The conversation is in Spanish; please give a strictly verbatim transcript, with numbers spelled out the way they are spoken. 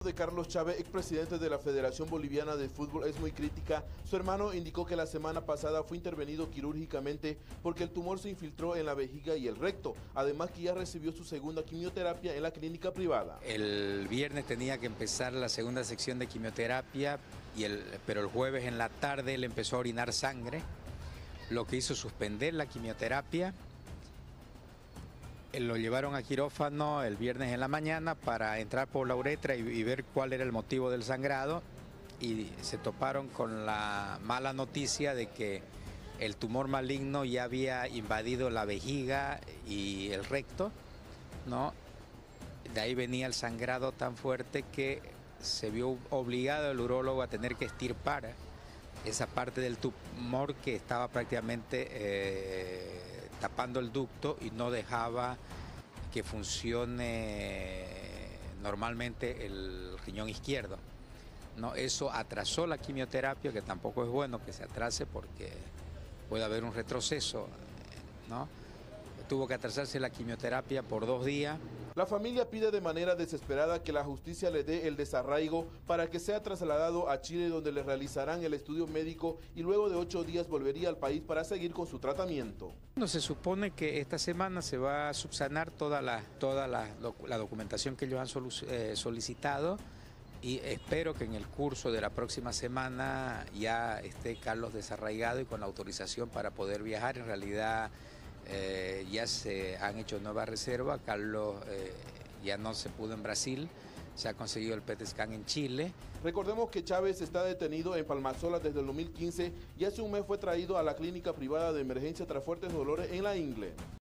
de Carlos Chávez, expresidente de la Federación Boliviana de Fútbol, es muy crítica. Su hermano indicó que la semana pasada fue intervenido quirúrgicamente porque el tumor se infiltró en la vejiga y el recto. Además que ya recibió su segunda quimioterapia en la clínica privada. El viernes tenía que empezar la segunda sección de quimioterapia, y el, pero el jueves en la tarde él empezó a orinar sangre, lo que hizo suspender la quimioterapia. Lo llevaron a quirófano el viernes en la mañana para entrar por la uretra y, y ver cuál era el motivo del sangrado, y se toparon con la mala noticia de que el tumor maligno ya había invadido la vejiga y el recto, ¿no? De ahí venía el sangrado tan fuerte que se vio obligado el urólogo a tener que extirpar esa parte del tumor que estaba prácticamente eh, tapando el ducto y no dejaba que funcione normalmente el riñón izquierdo, ¿no? Eso atrasó la quimioterapia, que tampoco es bueno que se atrase porque puede haber un retroceso, ¿no? Tuvo que atrasarse la quimioterapia por dos días. La familia pide de manera desesperada que la justicia le dé el desarraigo para que sea trasladado a Chile, donde le realizarán el estudio médico y luego de ocho días volvería al país para seguir con su tratamiento. No, se supone que esta semana se va a subsanar toda la, toda la, la documentación que ellos han solicitado, y espero que en el curso de la próxima semana ya esté Carlos desarraigado y con la autorización para poder viajar. En realidad Eh, ya se han hecho nuevas reservas. Carlos eh, ya no se pudo en Brasil, se ha conseguido el P E T scan en Chile. Recordemos que Chávez está detenido en Palmasola desde el dos mil quince y hace un mes fue traído a la clínica privada de emergencia tras fuertes dolores en la ingle.